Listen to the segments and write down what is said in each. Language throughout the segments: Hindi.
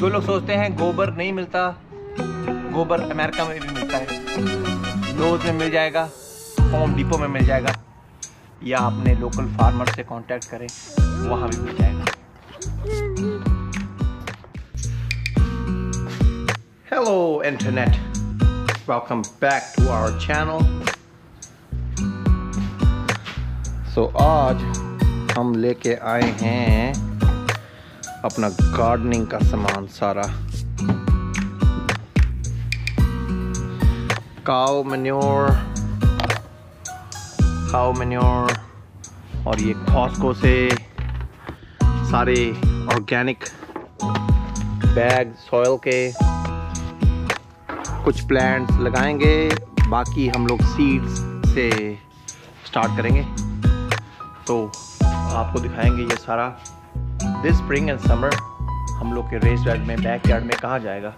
जो लोग सोचते हैं गोबर नहीं मिलता, गोबर अमेरिका में भी मिलता है, लोज में मिल जाएगा, होम डिपो में मिल जाएगा, या अपने लोकल फार्मर से कांटेक्ट करें, वहां भी मिल जाएगा। Hello internet, welcome back to our channel. So आज हम लेके आए हैं अपना गार्डनिंग का सामान सारा, काऊ मैन्योर और ये कॉस्को से सारे ऑर्गेनिक बैग सॉइल के, कुछ प्लांट्स लगाएंगे, बाकी हम लोग सीड्स से स्टार्ट करेंगे। तो आपको दिखाएंगे ये सारा दिस स्प्रिंग एंड समर हम लोग के रेस बेड में, बैकयार्ड में कहाँ जाएगा।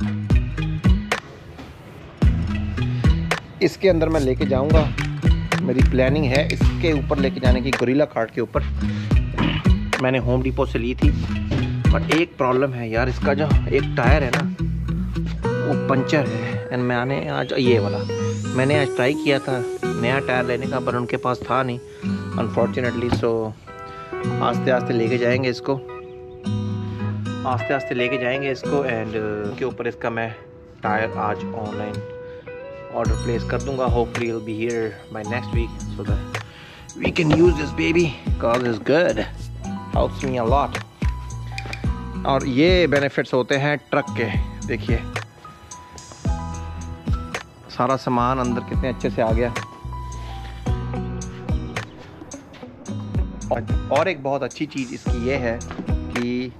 इसके अंदर मैं लेके जाऊंगा, मेरी प्लानिंग है इसके ऊपर लेके जाने की, गोरिल्ला कार्ट के ऊपर। मैंने होम डिपो से ली थी, पर एक प्रॉब्लम है यार, इसका जो एक टायर है ना वो पंचर है। एंड मैंने आज ये वाला मैंने आज ट्राई किया था नया टायर लेने का, पर उनके पास था नहीं अनफॉर्चुनेटली। सो आस्ते आस्ते लेके जाएंगे इसको, एंड के ऊपर इसका मैं टायर आज ऑनलाइन ऑर्डर प्लेस कर दूंगा। Hopefully it will be here by next week so that we can use this baby because it's good, helps me a lot. और ये बेनिफिट्स होते हैं ट्रक के। देखिए सारा सामान अंदर कितने अच्छे से आ गया। और एक बहुत अच्छी चीज़ इसकी ये है कि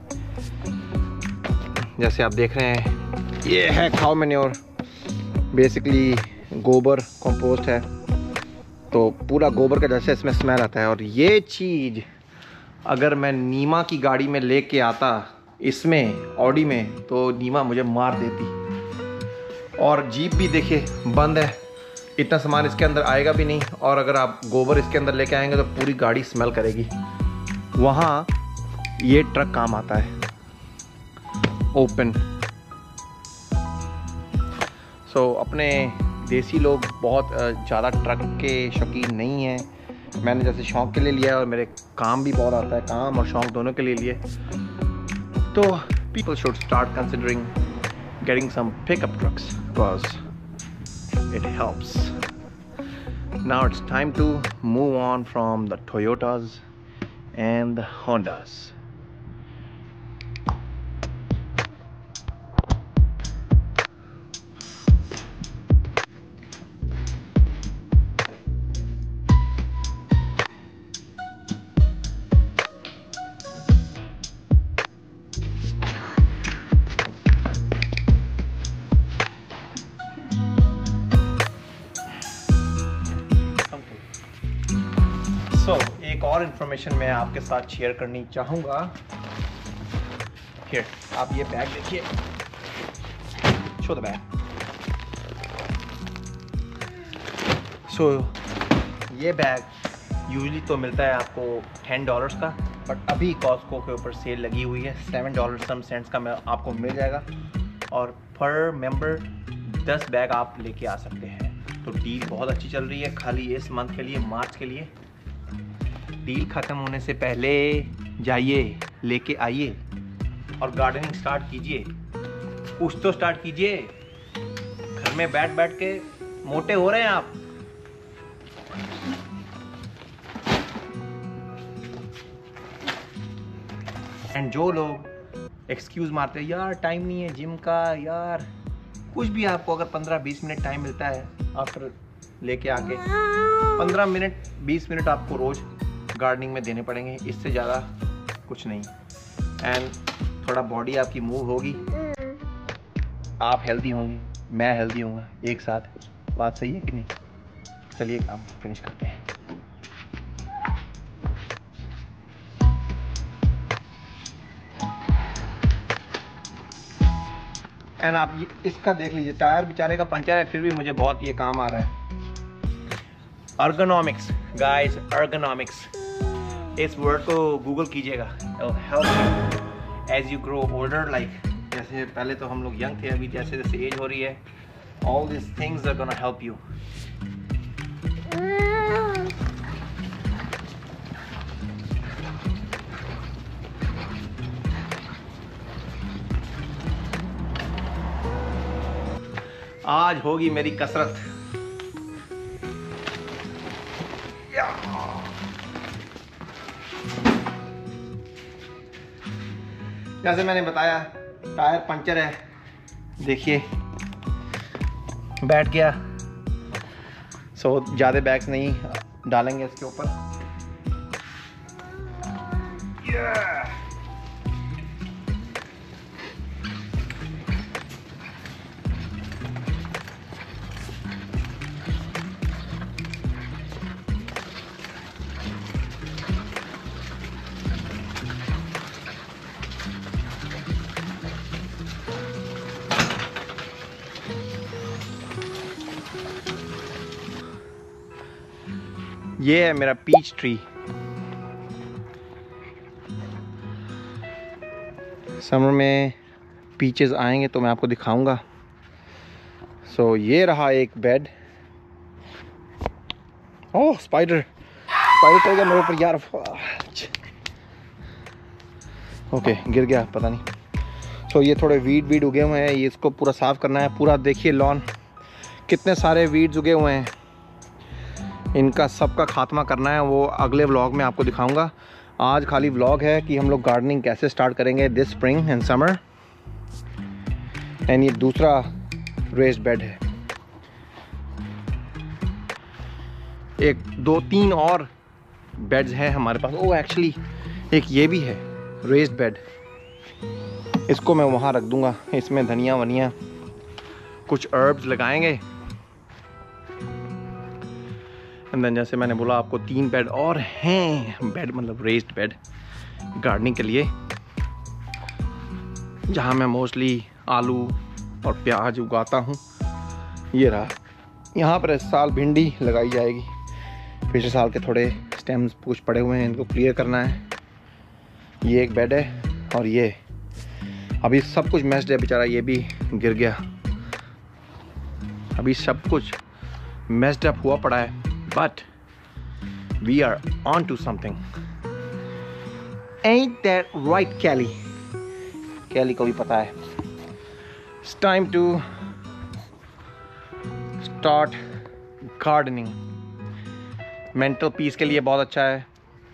जैसे आप देख रहे हैं ये है काऊ मैन्योर, बेसिकली गोबर कंपोस्ट है, तो पूरा गोबर का जैसे इसमें स्मेल आता है। और ये चीज़ अगर मैं नीमा की गाड़ी में लेके आता इसमें ऑडी में, तो नीमा मुझे मार देती। और जीप भी देखिए बंद है, इतना सामान इसके अंदर आएगा भी नहीं। और अगर आप गोबर इसके अंदर लेके आएंगे तो पूरी गाड़ी स्मेल करेगी। वहाँ ये ट्रक काम आता है ओपन। सो अपने देसी लोग बहुत ज़्यादा ट्रक के शौकीन नहीं हैं। मैंने जैसे शौक़ के लिए लिया और मेरे काम भी बहुत आता है, काम और शौक़ दोनों के लिए लिए। तो people should start considering getting some pickup trucks because it helps. Now it's time to move on from the Toyotas and the Hondas. So, एक और इन्फॉर्मेशन मैं आपके साथ शेयर करनी चाहूँगा। Here, आप ये बैग देखिए, show the bag. So, ये बैग यूजली तो मिलता है आपको $10 का, बट अभी कॉस्को के ऊपर सेल लगी हुई है, $7 some cents का आपको मिल जाएगा। और पर मेंबर 10 बैग आप लेके आ सकते हैं। तो डील बहुत अच्छी चल रही है, खाली इस मंथ के लिए, मार्च के लिए। डील ख़त्म होने से पहले जाइए, लेके आइए और गार्डनिंग स्टार्ट कीजिए। कुछ तो स्टार्ट कीजिए, घर में बैठ बैठ के मोटे हो रहे हैं आप। एंड जो लोग एक्सक्यूज़ मारते हैं यार टाइम नहीं है जिम का, यार कुछ भी, आपको अगर 15-20 मिनट टाइम मिलता है आफ्टर लेके आके, 15 मिनट 20 मिनट आपको रोज़ गार्डनिंग में देने पड़ेंगे, इससे ज़्यादा कुछ नहीं। एंड थोड़ा बॉडी आपकी मूव होगी, आप हेल्दी होंगे, मैं हेल्दी होऊंगा, एक साथ। बात सही है कि नहीं? चलिए काम फिनिश करते हैं। एंड आप इसका देख लीजिए, टायर बेचारे का पंचर है, फिर भी मुझे बहुत ये काम आ रहा है। अर्गोनॉमिक्स गाइस, अर्गोनॉमिक्स, इस वर्ड को गूगल कीजिएगा, as you grow older, like जैसे पहले तो हम लोग यंग थे, अभी जैसे जैसे एज हो रही है, all these things are gonna help you. आज होगी मेरी कसरत। जैसे मैंने बताया टायर पंचर है, देखिए बैठ गया। सो ज़्यादा बैग्स नहीं डालेंगे इसके ऊपर। ये है मेरा पीच ट्री। समर में पीचेस आएंगे तो मैं आपको दिखाऊंगा। सो ये रहा एक बेड। ओह स्पाइडर चल गया मेरे ऊपर यार। ओके गिर गया पता नहीं। सो ये थोड़े वीड उगे हुए हैं, ये इसको पूरा साफ करना है। पूरा देखिए लॉन कितने सारे वीड्स उगे हुए हैं, इनका सबका खात्मा करना है। वो अगले व्लॉग में आपको दिखाऊंगा। आज खाली व्लॉग है कि हम लोग गार्डनिंग कैसे स्टार्ट करेंगे this spring and summer. And ये दूसरा रेस्ड बेड है। एक दो तीन और बेड्स हैं हमारे पास। ओ एक्चुअली एक ये भी है रेस्ड बेड, इसको मैं वहाँ रख दूंगा। इसमें धनिया वनिया कुछ हर्ब्स लगाएंगे। एंड देन जैसे मैंने बोला आपको 3 बेड और हैं। बेड मतलब रेस्ड बेड गार्डनिंग के लिए, जहाँ मैं मोस्टली आलू और प्याज उगाता हूँ। ये रहा, यहाँ पर इस साल भिंडी लगाई जाएगी। पिछले साल के थोड़े स्टेम्स कुछ पड़े हुए हैं, इनको क्लियर करना है। ये एक बेड है और ये अभी सब कुछ मैस्ड है बेचारा, ये भी गिर गया। अभी सब कुछ मैस्ड अप हुआ पड़ा है, but we are on to something. Ain't that right, Kelly? Kelly को भी पता है। It's time to start gardening. Mental peace के लिए बहुत अच्छा है।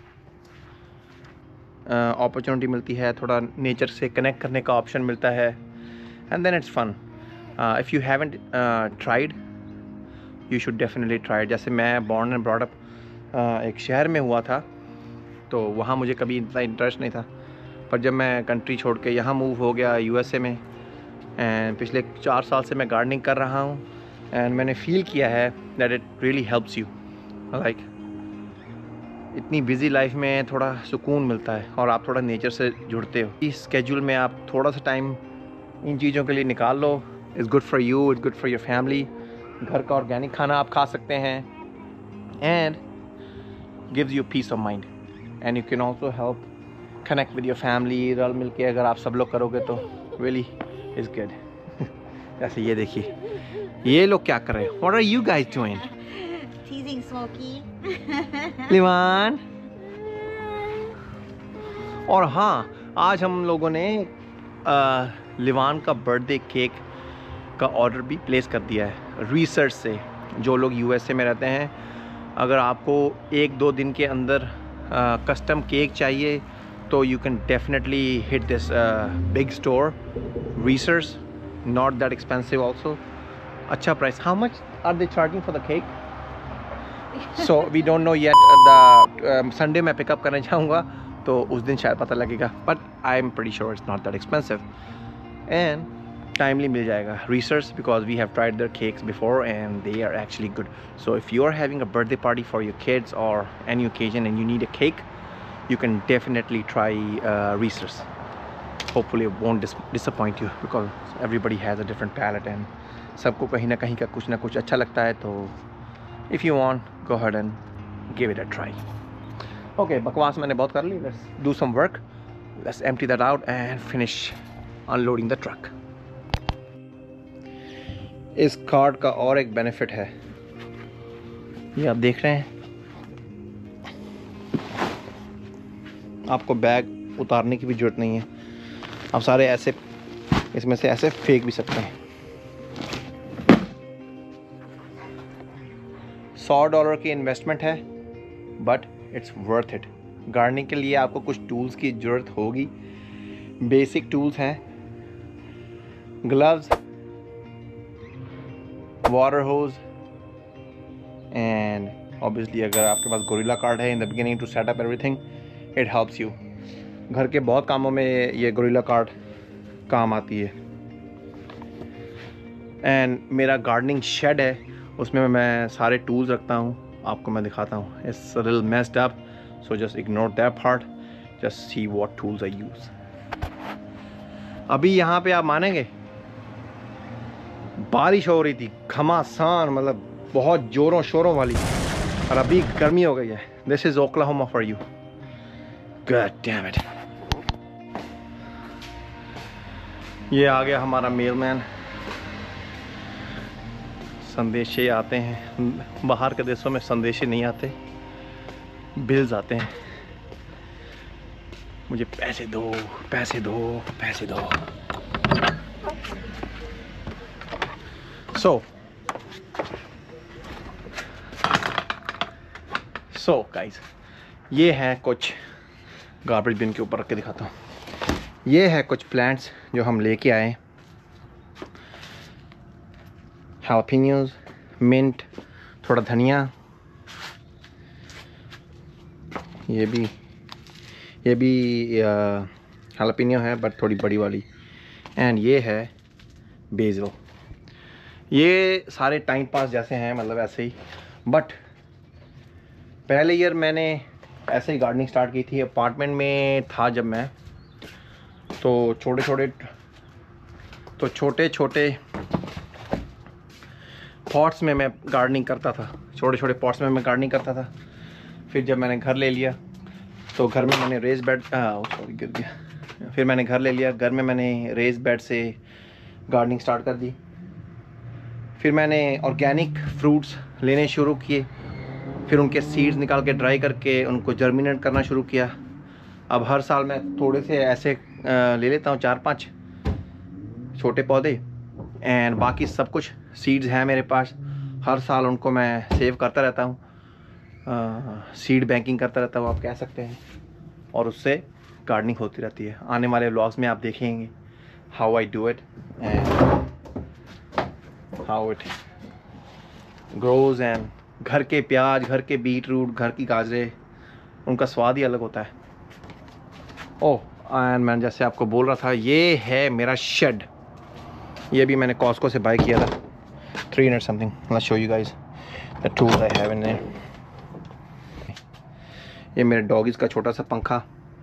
Opportunity मिलती है, थोड़ा नेचर से कनेक्ट करने का ऑप्शन मिलता है। And then it's fun. If you haven't tried, you should definitely try it. जैसे मैं born and brought up एक शहर में हुआ था, तो वहाँ मुझे कभी इतना इंटरेस्ट नहीं था। पर जब मैं कंट्री छोड़ के यहाँ मूव हो गया USA में, एंड पिछले 4 साल से मैं गार्डनिंग कर रहा हूँ, एंड मैंने फील किया है that it really helps you. Like इतनी बिजी लाइफ में थोड़ा सुकून मिलता है और आप थोड़ा नेचर से जुड़ते हो। इस स्केड्यूल में आप थोड़ा सा टाइम इन चीज़ों के लिए निकाल लो। It's good for you, it's good for your family. घर का ऑर्गेनिक खाना आप खा सकते हैं, and gives you peace of mind. And you can also help connect with your family. रल मिल के अगर आप सब लोग करोगे तो रियली इज़ गुड। जैसे ये देखिए, ये लोग क्या कर रहे हैं? What are you guys doing? Teasing Smokey. Livan. और हाँ, आज हम लोगों ने लिवान का बर्थडे केक का ऑर्डर भी प्लेस कर दिया है रिसर्च से। जो लोग USA में रहते हैं, अगर आपको 1-2 दिन के अंदर कस्टम केक चाहिए तो you can definitely hit this big store research. Not that expensive also, अच्छा price. How much are they charging for the cake? So we don't know yet. The Sunday मैं पिकअप करने जाऊँगा तो उस दिन शायद पता लगेगा, but I am pretty sure it's not that expensive and timely मिल जाएगा। Research, because we have tried their cakes before and they are actually good. So if you are having a birthday party for your kids और any occasion and you need a cake, you can definitely try Reese's. Hopefully it won't disappoint you, because everybody has a different palate and सबको कहीं ना कहीं का कुछ ना कुछ अच्छा लगता है। तो if you want, go ahead and give it a try. Okay, बकवास मैंने बहुत कर ली। Let's do some work. Let's empty that out and finish unloading the truck. इस कार्ट का और एक बेनिफिट है, ये आप देख रहे हैं, आपको बैग उतारने की भी जरूरत नहीं है, आप सारे ऐसे इसमें से ऐसे फेंक भी सकते हैं। $100 की इन्वेस्टमेंट है, but it's worth it. Gardening के लिए आपको कुछ टूल्स की ज़रूरत होगी। बेसिक टूल्स हैं gloves, water hose and obviously अगर आपके पास गोरिल्ला कार्ड है in the beginning to set up everything, it helps you. घर के बहुत कामों में ये गोरिल्ला कार्ड काम आती है। एंड मेरा गार्डनिंग शेड है, उसमें मैं सारे टूल्स रखता हूँ, आपको मैं दिखाता हूँ। It's a little messed up, so just ignore that part, just see what tools I use. अभी यहाँ पे आप मानेंगे बारिश हो रही थी घमासान, मतलब बहुत जोरों शोरों वाली, और अभी गर्मी हो गई है। This is Oklahoma for you. God damn it. ये आ गया हमारा मेलमैन। संदेशे आते हैं, बाहर के देशों में संदेशे नहीं आते, बिल्स आते हैं। मुझे पैसे दो, पैसे दो, पैसे दो। सो गाइस, ये है कुछ गार्बेज बिन के ऊपर रख के दिखाता हूँ। ये है कुछ प्लांट्स जो हम लेके आए। हैलपिनियोज, मिंट, थोड़ा धनिया, ये भी हैलपिनियो है बट थोड़ी बड़ी वाली, एंड ये है बेसिल। ये सारे टाइम पास जैसे हैं, मतलब ऐसे ही। बट पहले ईयर मैंने ऐसे ही गार्डनिंग स्टार्ट की थी, अपार्टमेंट में था जब मैं, तो छोटे छोटे पॉट्स में मैं गार्डनिंग करता था, छोटे छोटे पॉट्स में मैं गार्डनिंग करता था। फिर जब मैंने घर ले लिया तो घर में मैंने रेज बेड गिर गया। फिर मैंने घर ले लिया, घर में मैंने रेज बेड से गार्डनिंग स्टार्ट कर दी। फिर मैंने ऑर्गेनिक फ्रूट्स लेने शुरू किए, फिर उनके सीड्स निकाल के ड्राई करके उनको जर्मिनेट करना शुरू किया। अब हर साल मैं थोड़े से ऐसे ले लेता हूँ, 4-5 छोटे पौधे, एंड बाकी सब कुछ सीड्स हैं मेरे पास। हर साल उनको मैं सेव करता रहता हूँ, सीड बैंकिंग करता रहता हूँ आप कह सकते हैं, और उससे गार्डनिंग होती रहती है। आने वाले व्लॉग्स में आप देखेंगे how I do it and how it grows. And घर के प्याज, घर के बीट रूट, घर की गाजरें, उनका स्वाद ही अलग होता है। ओह, एंड मैं जैसे आपको बोल रहा था, ये है मेरा शेड। ये भी मैंने कॉस्को से बाय किया था, 300 something. Let's show you guys the tools I have in there. ये मेरे डॉगीज का छोटा सा पंखा,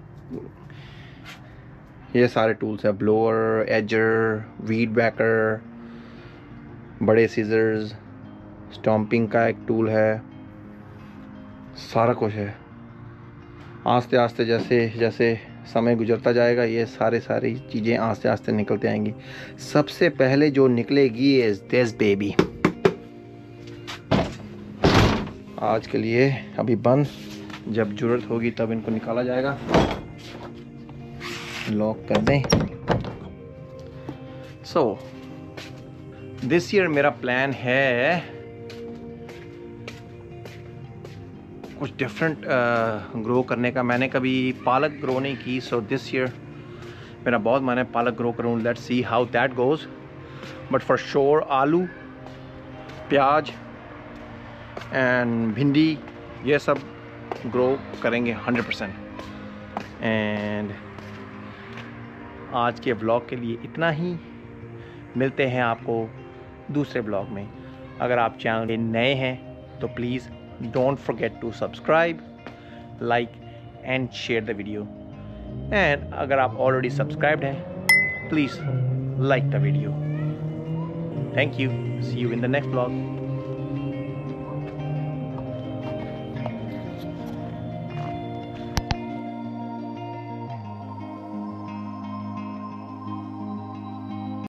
ये सारे टूल्स हैं, ब्लोअर, एजर, वीड वैकर, बड़े सीजर्स, स्टॉम्पिंग का एक टूल है, सारा कुछ है। आस्ते आस्ते जैसे जैसे समय गुजरता जाएगा, ये सारी चीज़ें आस्ते आस्ते निकलते आएंगी। सबसे पहले जो निकलेगी इज दिस बेबी। आज के लिए अभी बंद, जब ज़रूरत होगी तब इनको निकाला जाएगा। लॉक कर दें। सो दिस ईयर मेरा प्लान है कुछ डिफरेंट ग्रो करने का। मैंने कभी पालक ग्रो नहीं की, सो दिस ईयर मेरा बहुत मन है पालक ग्रो करूँ। Let's see how that goes, but for sure आलू, प्याज एंड भिंडी, ये सब ग्रो करेंगे 100%। एंड आज के ब्लॉग के लिए इतना ही। मिलते हैं आपको दूसरे ब्लॉग में। अगर आप चैनल में नए हैं तो please don't forget to subscribe, like and share the video. And अगर आप already subscribed हैं, please like the video. Thank you. See you in the next vlog.